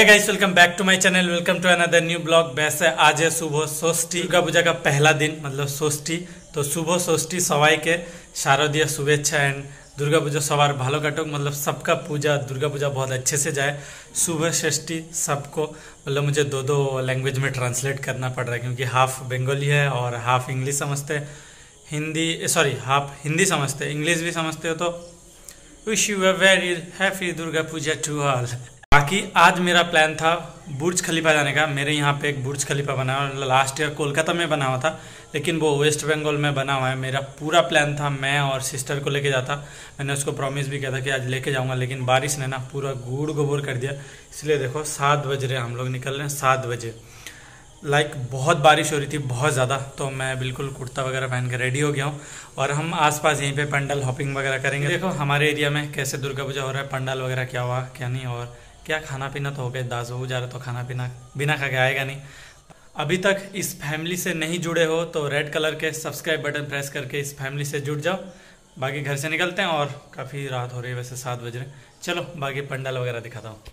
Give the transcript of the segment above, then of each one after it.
Guys, welcome back to my channel. Welcome to another new blog. वैसे आज है शुभ षष्ठी, दुर्गा पूजा का पहला दिन मतलब षष्ठी। तो शुभ षष्ठी सवाई के शारदीय शुभेच्छा एंड दुर्गा पूजा सवार भालो काटोक मतलब सबका पूजा दुर्गा पूजा बहुत अच्छे से जाए। शुभ षष्ठी सबको। मतलब मुझे दो लैंग्वेज में ट्रांसलेट करना पड़ रहा है क्योंकि हाफ बंगाली है और हाफ इंग्लिश समझते, हाफ हिंदी समझते, इंग्लिश भी समझते हो। तो wish you a very happy Durga Puja to all. बाकी आज मेरा प्लान था बुर्ज खलीफा जाने का। मेरे यहाँ पे एक बुर्ज खलीफा बना हुआ, लास्ट ईयर कोलकाता में बना हुआ था, लेकिन वो वेस्ट बंगाल में बना हुआ है। मेरा पूरा प्लान था मैं और सिस्टर को लेके जाता। मैंने उसको प्रॉमिस भी किया था कि आज लेके जाऊंगा, लेकिन बारिश ने ना पूरा गुड़ गोबर कर दिया। इसलिए देखो 7 बज रहे, हम लोग निकल रहे हैं 7 बजे। बहुत बारिश हो रही थी, बहुत ज़्यादा। तो मैं बिल्कुल कुर्ता वगैरह पहन के रेडी हो गया हूँ और हम आसपास यहीं पे पंडाल हॉपिंग वगैरह करेंगे। देखो हमारे एरिया में कैसे दुर्गा पूजा हो रहा है, पंडाल वगैरह क्या हुआ क्या नहीं, और क्या खाना पीना तो हो गया। 10 बजे जा रहा तो खाना पीना बिना खा के आएगा नहीं। अभी तक इस फैमिली से नहीं जुड़े हो तो रेड कलर के सब्सक्राइब बटन प्रेस करके इस फैमिली से जुड़ जाओ। बाकी घर से निकलते हैं और काफ़ी रात हो रही है, वैसे 7 बज रहे। चलो बाकी पंडाल वगैरह दिखाता हूँ।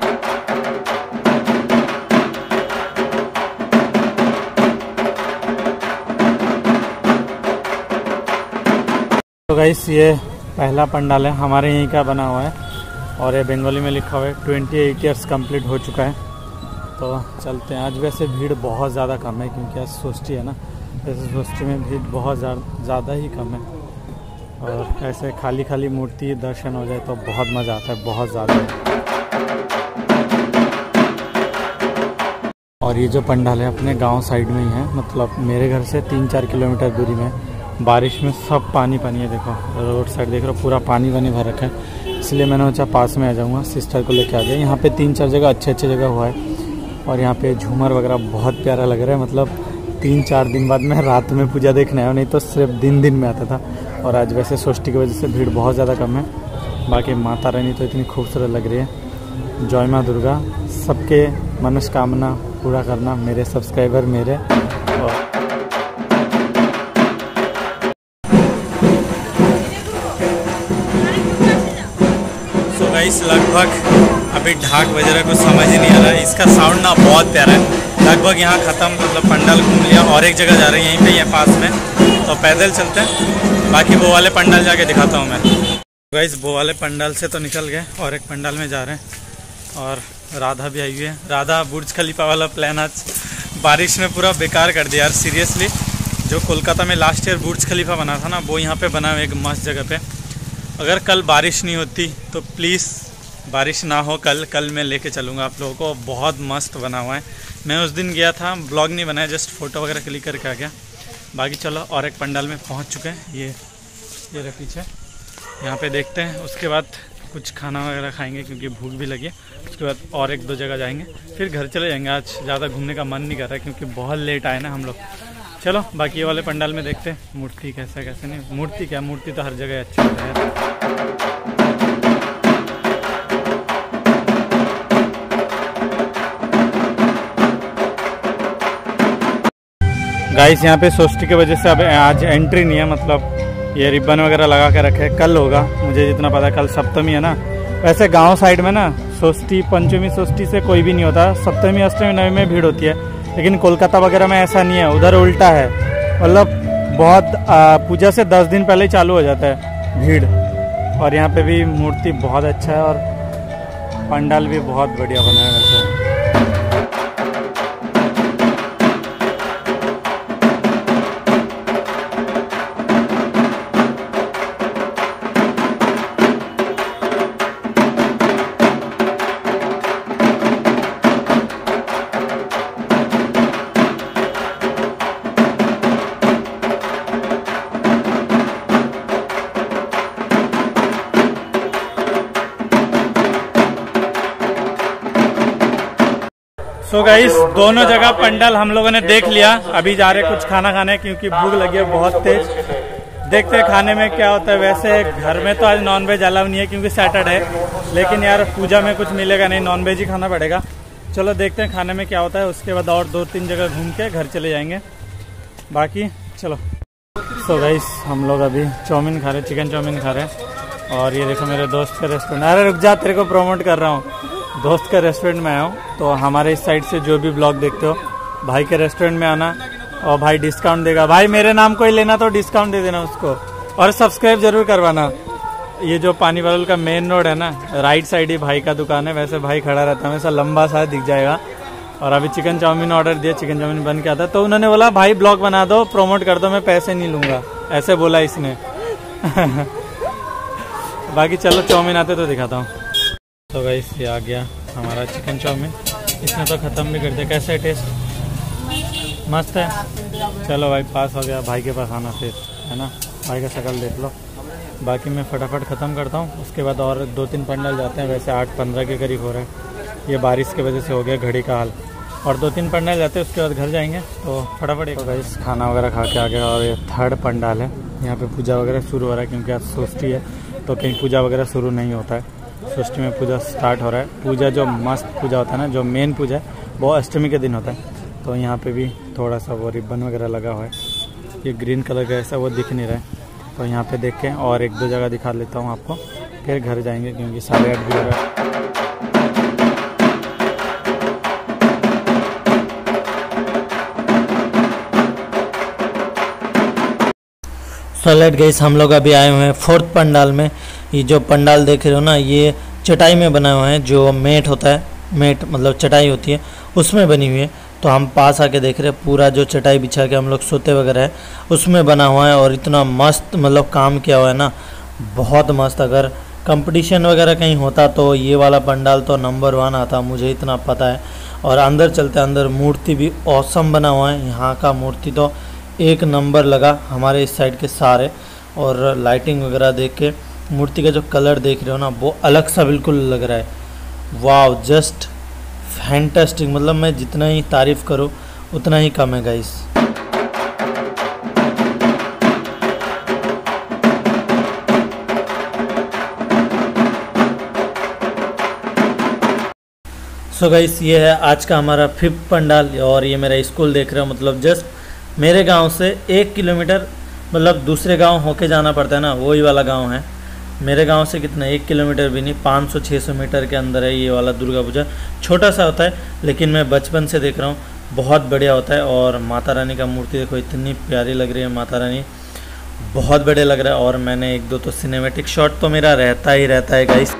तो गाइस ये पहला पंडाल है, हमारे यहीं का बना हुआ है और ये बंगाली में लिखा हुआ है 28 ईयर्स कंप्लीट हो चुका है। तो चलते हैं। आज वैसे भीड़ बहुत ज़्यादा कम है क्योंकि आज षष्ठी है ना, वैसे षष्ठी में भीड़ बहुत ज़्यादा ही कम है। और ऐसे खाली खाली मूर्ति दर्शन हो जाए तो बहुत मज़ा आता है, बहुत ज़्यादा। और ये जो पंडाल है अपने गाँव साइड में ही है, मतलब मेरे घर से 3-4 किलोमीटर दूरी में। बारिश में सब पानी है, देखो रोड साइड देख रहे हो पूरा पानी भर रखा है। इसलिए मैंने सोचा पास में आ जाऊँगा, सिस्टर को लेके आ गया। यहाँ पे 3-4 जगह अच्छे जगह हुआ है और यहाँ पे झूमर वगैरह बहुत प्यारा लग रहा है। मतलब 3-4 दिन बाद मैं रात में पूजा देखने आया, नहीं तो सिर्फ दिन में आता था। और आज वैसे षष्ठी की वजह से भीड़ बहुत ज़्यादा कम है। बाकी माता रानी तो इतनी खूबसूरत लग रही है। जय माँ दुर्गा, सबके मनस्कामना पूरा करना मेरे सब्सक्राइबर मेरे। और लगभग अभी ढाक बज रहा है, कुछ समझ ही नहीं आ रहा है। इसका साउंड ना बहुत प्यारा है। लगभग यहाँ ख़त्म, मतलब पंडाल घूम लिया और एक जगह जा रहे हैं, यहीं पे ही पास में, तो पैदल चलते हैं। बाकी वो वाले पंडाल जाके दिखाता हूँ मैं। गाइस वो वाले पंडाल से तो निकल गए और एक पंडाल में जा रहे हैं और राधा भी आई हुई है। राधा बुर्ज खलीफा वाला प्लान आज बारिश ने पूरा बेकार कर दिया यार, सीरियसली। जो कोलकाता में लास्ट ईयर बुर्ज खलीफा बना था ना, वो यहाँ पर बना हुआ एक मस्त जगह पर। अगर कल बारिश नहीं होती तो प्लीज़, बारिश ना हो कल मैं लेके चलूँगा आप लोगों को। बहुत मस्त बना हुआ है। मैं उस दिन गया था, ब्लॉग नहीं बनाया, जस्ट फ़ोटो वगैरह क्लिक करके आ गया। बाकी चलो और एक पंडाल में पहुंच चुके हैं। ये रहे पीछे, यहाँ पे देखते हैं। उसके बाद कुछ खाना वगैरह खाएंगे क्योंकि भूख भी लगी है। उसके बाद और 1-2 जगह जाएंगे, फिर घर चले जाएंगे। आज ज़्यादा घूमने का मन नहीं कर रहा है क्योंकि बहुत लेट आए ना हम लोग। चलो बाकी ये वाले पंडाल में देखते हैं मूर्ति कैसे नहीं। मूर्ति क्या, मूर्ति तो हर जगह अच्छी है। गाइस यहाँ पे षष्ठी की वजह से अब आज एंट्री नहीं है, मतलब ये रिबन वगैरह लगा के रखे। कल होगा, मुझे जितना पता है कल सप्तमी है ना। वैसे गांव साइड में ना षष्ठी पंचमी षष्ठी से कोई भी नहीं होता, सप्तमी अष्टमी नवमी में भीड़ होती है। लेकिन कोलकाता वगैरह में ऐसा नहीं है, उधर उल्टा है। मतलब बहुत पूजा से 10 दिन पहले ही चालू हो जाता है भीड़। और यहाँ पे भी मूर्ति बहुत अच्छा है और पंडाल भी बहुत बढ़िया बना है वैसे। सो गाइस दोनों जगह पंडाल हम लोगों ने देख लिया। अभी जा रहे कुछ खाना खाने क्योंकि भूख लगी है बहुत तेज। देखते हैं खाने में क्या होता है। वैसे घर में तो आज नॉनवेज अलाउ नहीं है क्योंकि सैटरडे है, लेकिन यार पूजा में कुछ मिलेगा नहीं, नॉनवेज ही खाना पड़ेगा। चलो देखते हैं खाने में क्या होता है। उसके बाद और 2-3 जगह घूम के घर चले जाएंगे। बाकी चलो। सो गाइस हम लोग अभी चाउमीन खा रहे, चिकन चाउमीन खा रहे हैं। और ये देखो मेरे दोस्त का रेस्टोरेंट। अरे रुक जा, तेरे को प्रमोट कर रहा हूँ। दोस्त के रेस्टोरेंट में आया हूँ, तो हमारे इस साइड से जो भी ब्लॉग देखते हो भाई के रेस्टोरेंट में आना और भाई डिस्काउंट देगा। भाई मेरे नाम कोई लेना तो डिस्काउंट दे देना उसको, और सब्सक्राइब जरूर करवाना। ये जो पानी वालों का मेन रोड है ना, राइट साइड ही भाई का दुकान है। वैसे भाई खड़ा रहता है हमेशा, लंबा सा दिख जाएगा। और अभी चिकन चाउमीन ऑर्डर दिया, चिकन चाउमीन बन के आता, तो उन्होंने बोला भाई ब्लॉग बना दो, प्रमोट कर दो, मैं पैसे नहीं लूँगा, ऐसे बोला इसने। बाकी चलो चाउमीन आते तो दिखाता हूँ। तो गाइस ये आ गया हमारा चिकन चाउमीन, इसने तो ख़त्म भी कर दिया। कैसा है टेस्ट? मस्त है। चलो भाई पास हो गया, भाई के पास आना फिर, है ना। भाई का शक्ल देख लो। बाकी मैं फटाफट ख़त्म करता हूँ, उसके बाद और 2-3 पंडाल जाते हैं। वैसे 8-15 के करीब हो रहा है, ये बारिश की वजह से हो गया घड़ी का हाल। और 2-3 पंडाल जाते हैं, उसके बाद घर जाएंगे। तो फटाफट एक गाइस खाना वगैरह खा के आ गया। और ये 3rd पंडाल है, यहाँ पे पूजा वगैरह शुरू हो रहा है, क्योंकि आज षष्ठी है तो कहीं पूजा वगैरह शुरू नहीं होता है। षष्ठी में पूजा स्टार्ट हो रहा है। पूजा जो मस्त पूजा होता है ना, जो मेन पूजा है वो अष्टमी के दिन होता है। तो यहाँ पे भी थोड़ा सा वो रिबन वगैरह लगा हुआ है, ये ग्रीन कलर का ऐसा वो दिख नहीं रहा है। तो यहाँ पे देख के और 1-2 जगह दिखा लेता हूँ आपको, फिर घर जाएंगे, क्योंकि 8:30 भी हो रहा है। सॉलिड गाइस, हम लोग अभी आए हुए हैं 4th पंडाल में। ये जो पंडाल देख रहे हो ना, ये चटाई में बना हुआ है। जो मेट होता है, मेट मतलब चटाई होती है, उसमें बनी हुई है। तो हम पास आके देख रहे हैं, पूरा जो चटाई बिछा के हम लोग सोते वगैरह है उसमें बना हुआ है। और इतना मस्त मतलब काम किया हुआ है ना, बहुत मस्त। अगर कंपटीशन वगैरह कहीं होता तो ये वाला पंडाल तो नंबर 1 आता, मुझे इतना पता है। और अंदर चलते, अंदर मूर्ति भी औसम बना हुआ है। यहाँ का मूर्ति तो एक नंबर लगा हमारे इस साइड के सारे। और लाइटिंग वगैरह देख के, मूर्ति का जो कलर देख रहे हो ना, वो अलग सा बिल्कुल लग रहा है। Wow, just fantastic. मतलब मैं जितना ही तारीफ़ करूँ उतना ही कम है गाइस। सो गाइस, ये है आज का हमारा 5th पंडाल। और ये मेरा स्कूल देख रहे हो, मतलब जस्ट मेरे गांव से 1 किलोमीटर, मतलब दूसरे गांव होके जाना पड़ता है ना, वही वाला गांव है। मेरे गांव से कितना, 1 किलोमीटर भी नहीं, 500-600 मीटर के अंदर है ये वाला दुर्गा पूजा। छोटा सा होता है, लेकिन मैं बचपन से देख रहा हूँ, बहुत बढ़िया होता है। और माता रानी का मूर्ति देखो, इतनी प्यारी लग रही है माता रानी, बहुत बढ़िया लग रहा है। और मैंने 1-2 तो सिनेमैटिक शॉट तो मेरा रहता ही रहता है गाइस।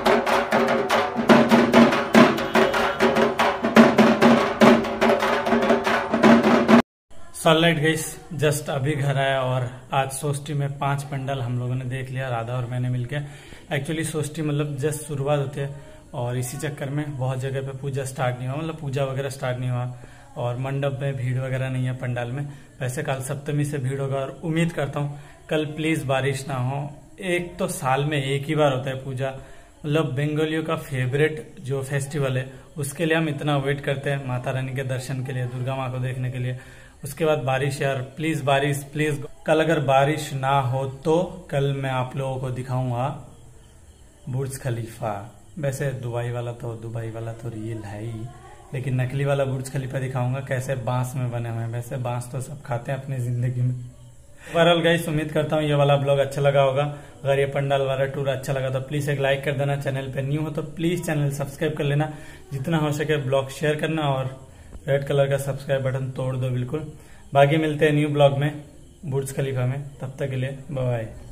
सॉलिड गाइस, जस्ट अभी घर आया और आज षष्ठी में 5 पंडाल हम लोगों ने देख लिया, राधा और मैंने मिलके। एक्चुअली षष्ठी मतलब जस्ट शुरुआत होती है, और इसी चक्कर में बहुत जगह पे पूजा स्टार्ट नहीं हुआ, मतलब पूजा वगैरह स्टार्ट नहीं हुआ। और मंडप में भीड़ वगैरह नहीं है पंडाल में। वैसे कल सप्तमी से भीड़ होगा, और उम्मीद करता हूँ कल प्लीज बारिश ना हो। एक तो साल में एक ही बार होता है पूजा, मतलब बंगालियों का फेवरेट जो फेस्टिवल है, उसके लिए हम इतना वेट करते हैं माता रानी के दर्शन के लिए, दुर्गा माँ को देखने के लिए। उसके बाद बारिश, यार प्लीज बारिश, प्लीज। कल अगर बारिश ना हो तो कल मैं आप लोगों को दिखाऊंगा बुर्ज खलीफा। वैसे दुबई वाला तो रियल है ही, लेकिन नकली वाला बुर्ज खलीफा दिखाऊंगा, कैसे बांस में बने हुए हैं। वैसे बांस तो सब खाते हैं अपनी जिंदगी में। ओवरऑल गाइस, उम्मीद करता हूँ ये वाला ब्लॉग अच्छा लगा होगा। अगर ये पंडाल वाला टूर अच्छा लगा तो प्लीज एक लाइक कर देना। चैनल पे न्यू हो तो प्लीज चैनल सब्सक्राइब कर लेना। जितना हो सके ब्लॉग शेयर करना, और रेड कलर का सब्सक्राइब बटन तोड़ दो बिल्कुल। बाकी मिलते हैं न्यू ब्लॉग में, बुर्ज खलीफा में। तब तक के लिए बाय बाय।